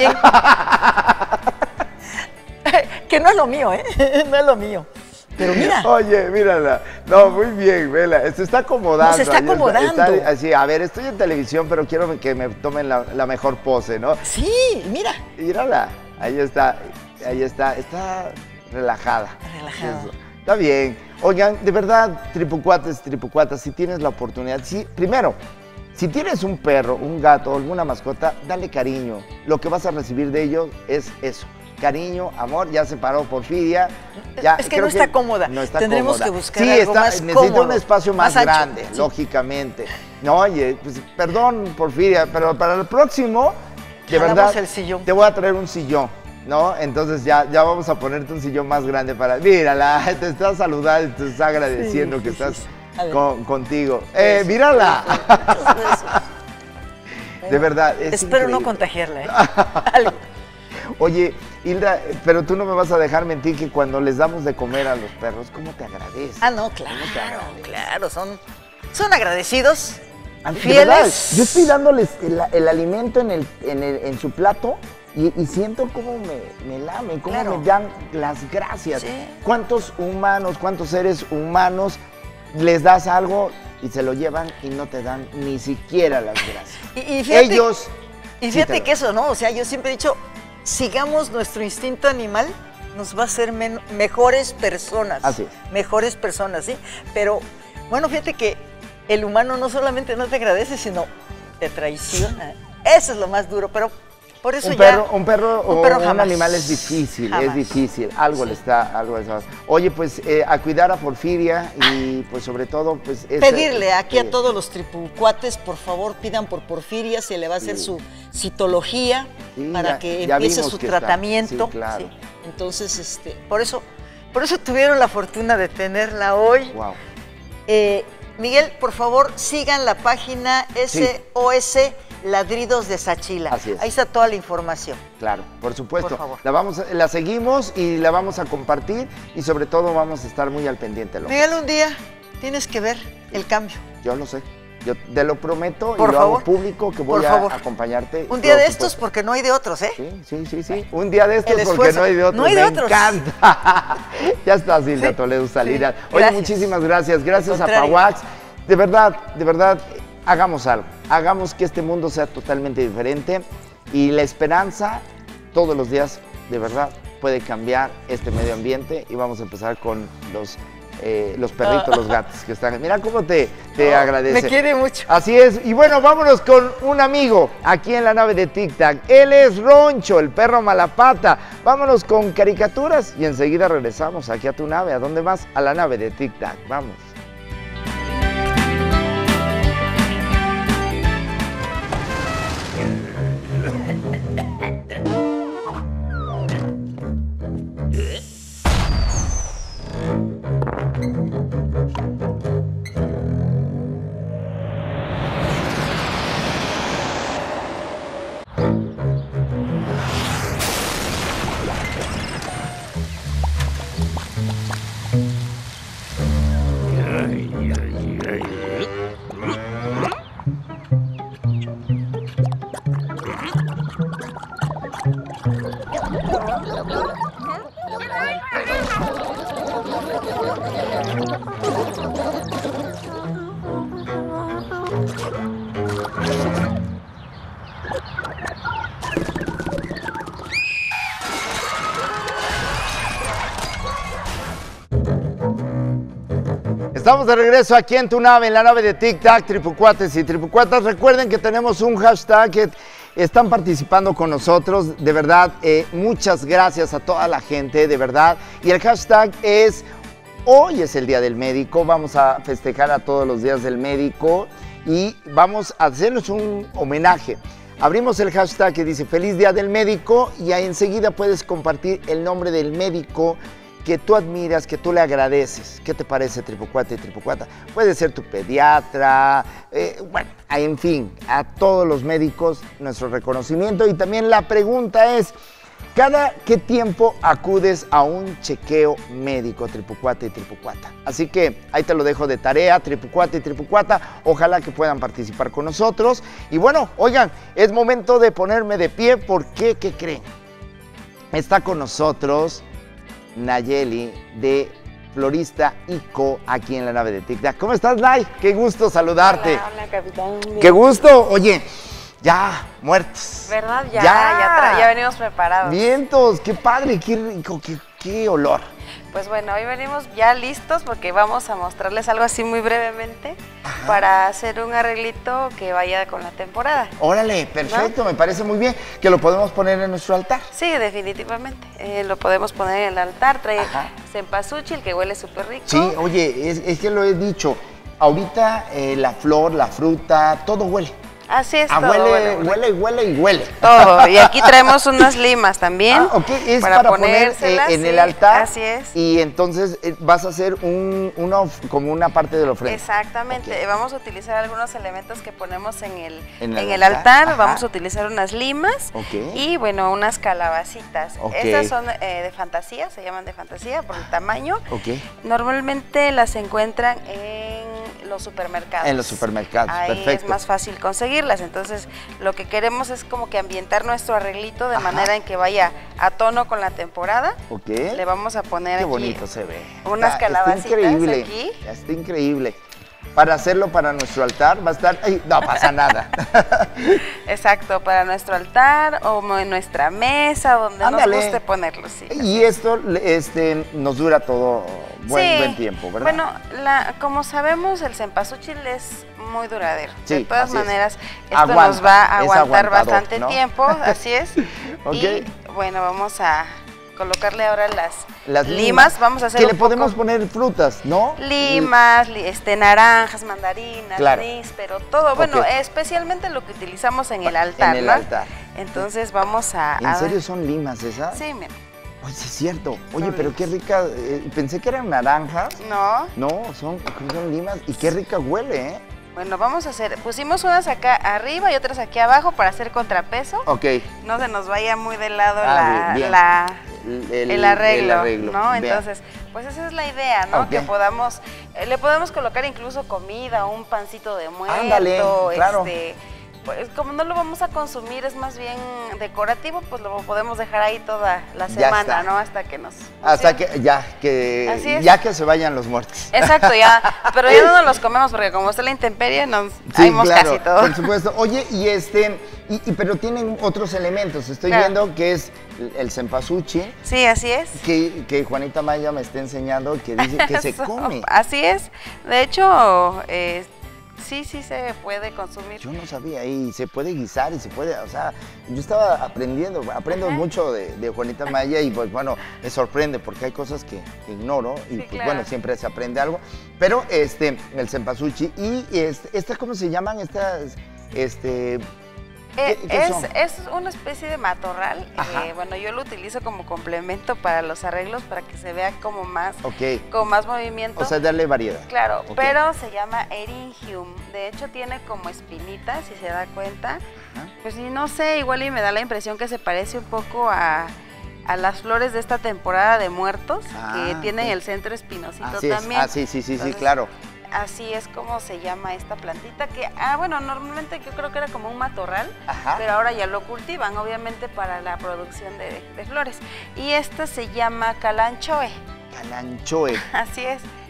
bien. Que no es lo mío, ¿eh? No es lo mío. Pero mira, Oye, mírala. No, muy bien, vela. Se está acomodando. No, se está ahí acomodando. está así, a ver, estoy en televisión, pero quiero que me tomen la, la mejor pose, ¿no? sí, mira. Mírala. Ahí está. Ahí está. Está relajada. Relajada. Eso. Está bien. Oigan, de verdad, tripucuates, tripucuatas, si tienes la oportunidad, sí, primero, si tienes un perro, un gato, alguna mascota, dale cariño. Lo que vas a recibir de ellos es eso. Cariño, amor, ya se paró Porfiria. Ya, Es que creo no está cómoda. No está Tendremos cómoda. que buscar sí, algo está, más necesita cómodo, un espacio más, más ancho. grande, Sí. lógicamente. No, oye, pues perdón, Porfiria, pero para el próximo, de Jalamos verdad, el sillón. te voy a traer un sillón, ¿no? Entonces ya, ya vamos a ponerte un sillón más grande para... Mírala, te está saludando, te está agradeciendo Sí, que sí, estás sí. A ver. con- contigo. ¡Eh, mírala! Muchos besos. De verdad, es Espero no increíble. contagiarla, ¿eh? Algo. Oye, Hilda, pero tú no me vas a dejar mentir que cuando les damos de comer a los perros, ¿cómo te agradecen? Ah, no, claro, claro, son, son agradecidos, Ah, de verdad, fieles. yo estoy dándoles el, el alimento en, el, en, el- en su plato y, y siento cómo me, me lamen, cómo Claro. me dan las gracias. Sí. ¿Cuántos humanos, cuántos seres humanos les das algo y se lo llevan y no te dan ni siquiera las gracias? Y, y fíjate, Ellos... y sí fíjate te lo- que eso, ¿no? O sea, yo siempre he dicho, sigamos nuestro instinto animal, nos va a hacer men- mejores personas. Así es. Mejores personas, ¿sí? Pero, bueno, fíjate que el humano no solamente no te agradece, sino te traiciona. Eso es lo más duro, pero por eso Un ya... perro, un perro o un perro un jamás. animal es difícil, es Jamás. difícil. Algo le está, algo está. Oye, pues eh, a cuidar a Porfiria y pues sobre todo, pues esa- Pedirle aquí eh, a todos los tripucuates, por favor, pidan por Porfiria, se le va a hacer Sí. su citología Sí, para ya- que ya empiece vimos su que está. tratamiento. Sí, claro. Sí. Entonces, este, por eso, por eso tuvieron la fortuna de tenerla hoy. Wow. Eh, Miguel, por favor, sigan la página S O S Ladridos de Sachila. Así es. Ahí está toda la información. Claro, por supuesto. Por favor. La vamos, a- la seguimos y la vamos a compartir y sobre todo vamos a estar muy al pendiente. López. Miguel, un día tienes que ver el cambio. Yo lo sé. Yo te lo prometo Por y lo favor. hago público que voy Por a favor. acompañarte. Un día por de estos, supuesto. porque no hay de otros, ¿eh? Sí, sí, sí, sí. Un día de estos El porque esfuerzo. no hay de otros. No hay de Me otros. encanta. Ya está, Silvia Sí, Toledo Salinas. sí. Oye, Gracias. muchísimas gracias. Gracias Al a contrario. Pawax. De verdad, de verdad, hagamos algo. Hagamos que este mundo sea totalmente diferente y la esperanza todos los días, de verdad, puede cambiar este medio ambiente y vamos a empezar con los, eh, los perritos, los gatos que están. Mira cómo te, te Oh, agradece. me quiere mucho. Así es. Y bueno, vámonos con un amigo aquí en la nave de Tic Tac. Él es Roncho, el perro Malapata. Vámonos con caricaturas y enseguida regresamos aquí a tu nave. ¿A dónde más? A la nave de Tic Tac. Vamos. Estamos de regreso aquí en tu nave, en la nave de Tic Tac, tripucuates y tripucuatas. Recuerden que tenemos un hashtag que están participando con nosotros. De verdad, eh, muchas gracias a toda la gente, de verdad. Y el hashtag es, hoy es el Día del Médico. Vamos a festejar a todos los días del médico y vamos a hacerles un homenaje. Abrimos el hashtag que dice Feliz Día del Médico y ahí enseguida puedes compartir el nombre del médico que tú admiras, que tú le agradeces. ¿Qué te parece, tripucuata y tripucuata? Puede ser tu pediatra, eh, bueno, en fin, a todos los médicos nuestro reconocimiento. Y también la pregunta es, ¿cada qué tiempo acudes a un chequeo médico, tripucuata y tripucuata? Así que ahí te lo dejo de tarea, tripucuata y tripucuata. Ojalá que puedan participar con nosotros. Y bueno, oigan, es momento de ponerme de pie porque, ¿qué creen? Está con nosotros Nayeli de Florista Ico aquí en la nave de Tic Tac. ¿Cómo estás, Nay? Qué gusto saludarte. Hola, hola, capitán. Qué gusto. Oye, ya muertos. ¿Verdad? Ya, Ya. ya, tra- ya venimos preparados. Vientos, qué padre, qué rico, qué, qué olor. Pues bueno, hoy venimos ya listos porque vamos a mostrarles algo así muy brevemente para hacer un arreglito que vaya con la temporada. Órale, perfecto, me parece muy bien que lo podemos poner en nuestro altar. Sí, definitivamente. Eh, lo podemos poner en el altar. Trae Ajá. cempasúchil que huele súper rico. Sí, oye, es, es que lo he dicho, ahorita eh, la flor, la fruta, todo huele. Así es. Ah, todo, huele, huele, huele. huele, huele y huele. Todo. Y aquí traemos unas limas también. Ah, ok, es para, poner eh, ponérselas, en sí, el altar. Así es. Y entonces eh, vas a hacer un, una of- como una parte de la ofrenda. Exactamente, Ok. vamos a utilizar algunos elementos que ponemos en el, En en el el altar, altar, ajá. vamos a utilizar unas limas Ok. y bueno, unas calabacitas. Ok. Estas son eh, de fantasía, se llaman de fantasía por el tamaño. Ok. Normalmente las encuentran en los supermercados. En los supermercados, Ahí perfecto. es más fácil conseguirlas, entonces lo que queremos es como que ambientar nuestro arreglito de Ajá. manera en que vaya a tono con la temporada. Ok. Le vamos a poner Qué aquí bonito se ve. unas Está- calabacitas Está increíble. aquí. Está increíble. Para hacerlo para nuestro altar va a estar... ay, no pasa nada. Exacto, para nuestro altar o en nuestra mesa, donde Ándale. nos guste ponerlo, sí. Y esto este, nos dura todo buen, Sí. buen tiempo, ¿verdad? Bueno, la, como sabemos, el cempasúchil es muy duradero. Sí, de todas así es. maneras, esto Aguanta, nos va a es aguantar aguantador, bastante ¿no? tiempo, así es. Ok. Y bueno, vamos a colocarle ahora las, Las limas. Vamos a hacer que un le podemos poco poner frutas, ¿no? limas, li- este, naranjas, mandarinas, Claro. níspero, todo. Bueno, Ok. especialmente lo que utilizamos en el altar, En el ¿no? altar. Entonces vamos a... ¿En a- serio son limas esas? Sí, mira. Oye, sí es cierto. Oye, Son pero qué rica. eh, pensé que eran naranjas. No. No, son, son limas. Y qué rica huele, ¿eh? Bueno, vamos a hacer, pusimos unas acá arriba y otras aquí abajo para hacer contrapeso. Ok. No se nos vaya muy de lado Ah, la, bien, bien. la- El, el, arreglo, el arreglo, ¿no? bien. Entonces, pues esa es la idea, ¿no? Ok. Que podamos, eh, le podemos colocar incluso comida, un pancito de muerto, Ándale, claro. este, pues como no lo vamos a consumir, es más bien decorativo, pues lo podemos dejar ahí toda la Ya semana, está. ¿no? Hasta que nos... Hasta funcione. que ya que Así es. ya que se vayan los muertos. Exacto, ya, pero ya no nos los comemos porque como está la intemperie, nos Sí, hay claro, casi todo. por supuesto. Oye, y este, y, y- pero tienen otros elementos. Estoy Claro. viendo que es el cempasúchil, Sí, así es. que, que Juanita Maya me está enseñando que dice que se Eso, come. Así es. De hecho, eh, sí, sí se puede consumir. Yo no sabía, y se puede guisar y se puede, o sea, yo estaba aprendiendo, aprendo Ajá. mucho de, de Juanita Maya y pues bueno, me sorprende porque hay cosas que, que ignoro y Sí, pues claro. bueno, siempre se aprende algo. Pero este, el cempasúchil y este, ¿estas cómo se llaman? Estas, este, Eh, ¿qué- qué es, son? es una especie de matorral. Ajá. eh, bueno, yo lo utilizo como complemento para los arreglos para que se vea como más, ok, con más movimiento. o sea, darle variedad. Claro, Ok. pero se llama Eringium. De hecho, tiene como espinitas, si se da cuenta. Ajá. Pues sí, no sé, igual y me da la impresión que se parece un poco a, a las flores de esta temporada de muertos, Ah, que tienen ok. el centro espinosito Así es, también. ah, sí, sí, sí, sí, Entonces, claro. Así es como se llama esta plantita, que, ah, bueno, normalmente yo creo que era como un matorral, Ajá. pero ahora ya lo cultivan, obviamente, para la producción de, de flores. Y esta se llama calanchoe, Calanchoe. así es.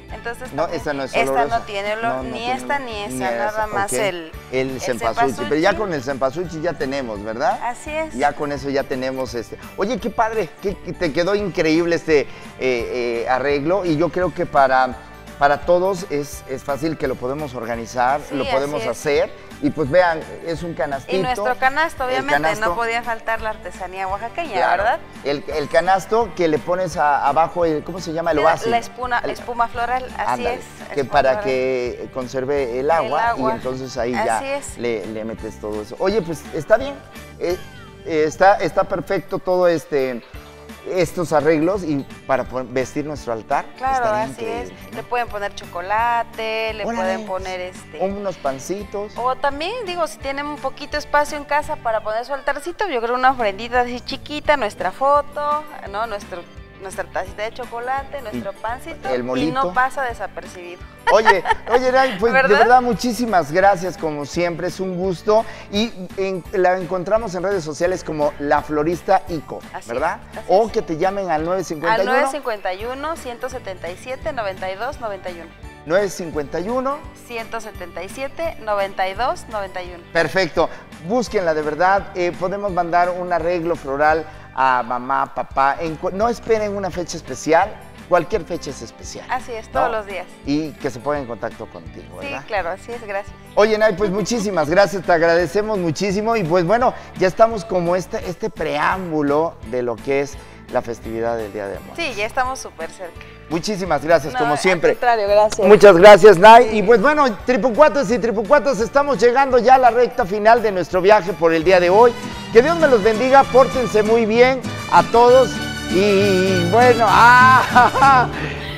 Entonces, No, también, esta no es esta olorosa. no tiene olor, No, no ni tiene esta olor. ni esa, Ni nada esa, más ok. el, el cempasúchil. Pero ya con el cempasúchil ya tenemos, ¿verdad? Así es. Ya con eso ya tenemos este. Oye, qué padre, que, que te quedó increíble este eh, eh, arreglo y yo creo que para, para todos es, es fácil que lo podemos organizar, Sí, lo podemos así es. hacer. Y pues vean, es un canastito. Y nuestro canasto, el obviamente, canasto, no podía faltar la artesanía oaxaqueña, claro, ¿verdad? El, el canasto que le pones a- abajo, el, ¿cómo se llama? El Mira, oasis. La espuma, El- espuma floral, así Ándale, es. que espuma para floral. que conserve el agua, El agua. y entonces ahí Así ya es. le, le metes todo eso. Oye, pues está bien, eh, eh, está, está perfecto todo este, estos arreglos y para pon- vestir nuestro altar. Claro, estaría así increíble, es. ¿no? Le pueden poner chocolate, le Órale. pueden poner este... Unos pancitos. O también, digo, si tienen un poquito espacio en casa para poner su altarcito, yo creo una ofrendita así chiquita, nuestra foto, ¿no? Nuestro, nuestra tacita de chocolate, nuestro pancito, el y molito. no pasa desapercibido. Oye, oye, Nay, pues de ¿Verdad? verdad muchísimas gracias como siempre, es un gusto y en- la encontramos en redes sociales como La Florista Ico, Así ¿verdad? es, así O es. que te llamen al nueve cinco Al uno, nueve cinco uno, ciento setenta y siete, noventa y dos, noventa y uno. nueve cinco uno. ciento setenta y siete, noventa y dos, noventa y uno. Perfecto, búsquenla de verdad, eh, podemos mandar un arreglo floral a mamá, papá, en cu- no esperen una fecha especial, cualquier fecha es especial. Así es, ¿no? todos los días. Y que se ponga en contacto contigo, Sí, ¿verdad? claro, así es, gracias. Oye, Nay, pues muchísimas gracias, te agradecemos muchísimo y pues bueno, ya estamos como este, este preámbulo de lo que es la festividad del Día de Amor. Sí, ya estamos súper cerca. Muchísimas gracias, No, como al siempre. contrario, gracias. Muchas gracias, Nay. Y pues bueno, tripucuates y tripucuatas, estamos llegando ya a la recta final de nuestro viaje por el día de hoy. Que Dios me los bendiga, pórtense muy bien a todos. Y bueno, ¡ah!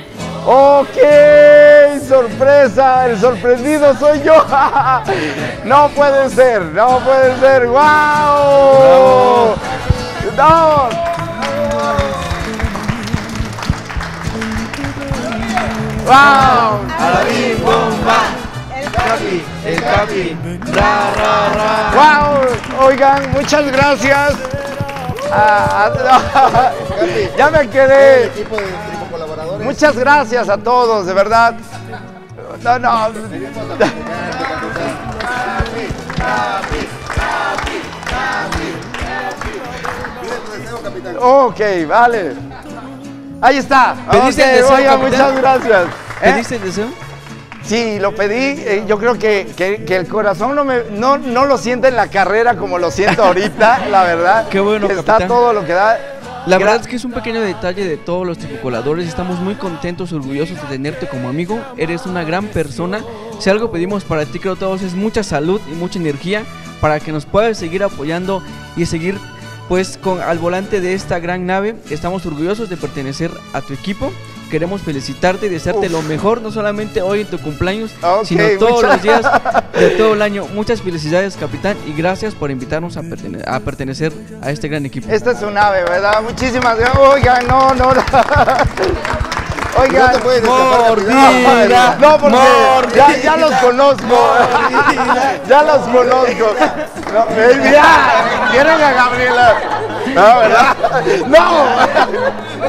¡Ok! ¡Sorpresa! El sorprendido soy yo. No puede ser, no puede ser. ¡Wow! ¡No! ¡Wow! Alabim, bomba, el capi, el capi, ra, ra, ra. ¡Wow! Oigan, muchas gracias. Ah, ah, no, ya me quedé. Equipo de equipo colaboradores. Muchas gracias a todos, de verdad. No, no. Ok, vale. Ahí está. ¿Pediste Ok, el deseo, oigan, capitán? muchas gracias. ¿Eh? ¿Pediste el deseo? Sí, lo pedí. eh, yo creo que, que- que el corazón no, me, no, no lo siente en la carrera como lo siento ahorita, la verdad. Qué bueno, que Está capitán. todo lo que da. La Gra- verdad es que es un pequeño detalle de todos los tripucoladores. Estamos muy contentos, orgullosos de tenerte como amigo. Eres una gran persona. Si algo pedimos para ti, creo todos, es mucha salud y mucha energía para que nos puedas seguir apoyando y seguir pues con al volante de esta gran nave. Estamos orgullosos de pertenecer a tu equipo. Queremos felicitarte y desearte Uf. lo mejor, no solamente hoy en tu cumpleaños, Ok, sino todos muchas- los días de todo el año. Muchas felicidades, capitán, y gracias por invitarnos a, pertene- a pertenecer a este gran equipo. Esta es un ave, ¿verdad? Muchísimas gracias. Oigan, no, no, no. Oigan. No te puedes escapar, Mordida. No, porque ya, Mordida. ya los conozco. Ya los conozco. No, eh, mira, quieren a Gabriela. No, ¿verdad? No.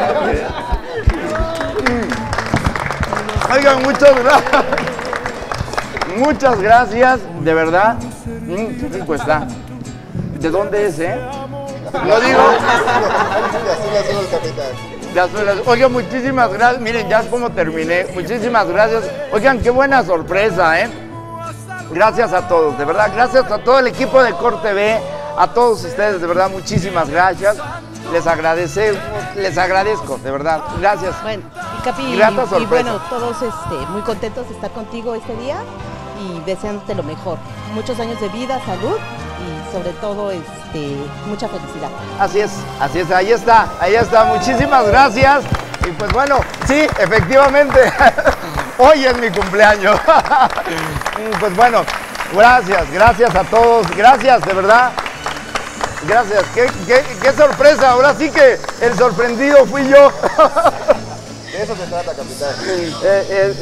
Oigan, muchas gracias. Muchas gracias, de verdad. Mm, qué rico está. ¿De dónde es, eh? Lo digo. Azul, azul, el capitán. De Azuelas. Oigan, muchísimas gracias. Miren, ya como terminé. Muchísimas gracias. Oigan, qué buena sorpresa, ¿eh? Gracias a todos, de verdad. Gracias a todo el equipo de Corte B, a todos ustedes, de verdad, muchísimas gracias. Les agradece, les agradezco, de verdad. Gracias. Bueno, y Capi, Grata y sorpresa. bueno, todos este, muy contentos de estar contigo este día y deseándote lo mejor. Muchos años de vida, salud y sobre todo este, mucha felicidad. Así es, así es, ahí está, ahí está. Muchísimas gracias. Y pues bueno, sí, efectivamente, hoy es mi cumpleaños. Pues bueno, gracias, gracias a todos, gracias, de verdad. Gracias, qué, qué, qué sorpresa, ahora sí que el sorprendido fui yo. De eso se trata, capitán. Eh, eh,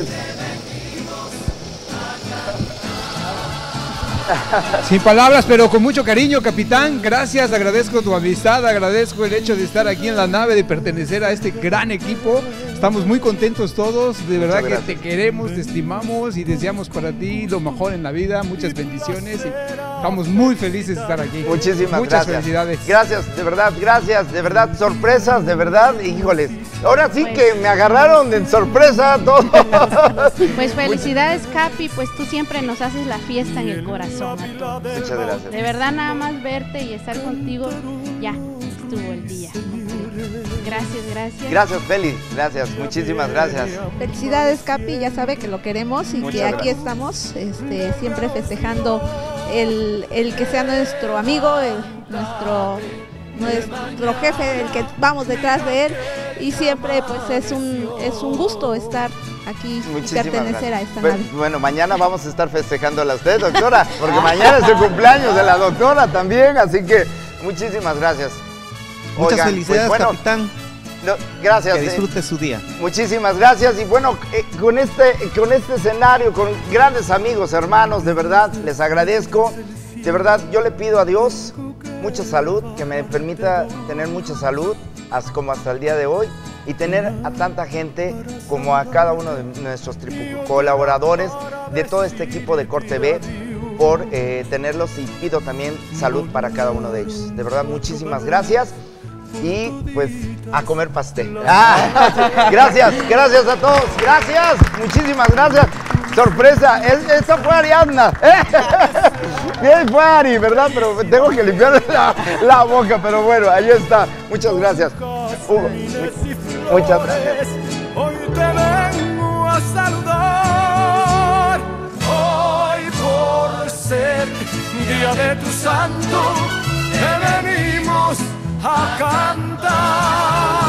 Sin palabras, pero con mucho cariño, capitán. Gracias, agradezco tu amistad, agradezco el hecho de estar aquí en la nave, de pertenecer a este gran equipo. Estamos muy contentos todos, de verdad que gracias. te queremos, te estimamos y deseamos para ti lo mejor en la vida, muchas bendiciones y estamos muy felices de estar aquí. Muchísimas Muchas gracias. felicidades. Gracias, de verdad, gracias, de verdad, sorpresas, de verdad, híjoles. Ahora sí que me agarraron de sorpresa todo. Pues felicidades, Capi, pues tú siempre nos haces la fiesta en el corazón. a todos. Muchas gracias. De verdad, nada más verte y estar contigo, ya estuvo el día. Gracias, gracias. Gracias, Feli, gracias, muchísimas gracias. Felicidades, Capi, ya sabe que lo queremos y Muchas que aquí gracias. estamos este, siempre festejando el, el que sea nuestro amigo, el, nuestro, nuestro jefe, el que vamos detrás de él y siempre pues es un, es un gusto estar aquí y Muchísimas pertenecer gracias. a esta Pues, nave. bueno, mañana vamos a estar festejándola a usted, doctora, porque mañana es el cumpleaños de la doctora también, así que muchísimas gracias. Muchas Oigan, felicidades, pues, bueno, capitán. no, gracias. Que eh, disfrute su día. Muchísimas gracias y bueno, eh, con, este, con este escenario, con grandes amigos, hermanos, de verdad, les agradezco. De verdad, yo le pido a Dios mucha salud, que me permita tener mucha salud, as- como hasta el día de hoy, y tener a tanta gente como a cada uno de nuestros tripu- colaboradores de todo este equipo de Corte B, por eh, tenerlos y pido también salud para cada uno de ellos. De verdad, muchísimas gracias. Y pues a comer pastel. Ah, gracias, gracias a todos, gracias, muchísimas gracias. Sorpresa, es, esa fue Ariadna. Bien, fue Ari, ¿verdad? Pero tengo que limpiar la, la boca, pero bueno, ahí está. Muchas gracias. Hugo, mu- muchas gracias. Hoy te vengo a saludar. Hoy por ser día de tu santo, te venimos a cantar.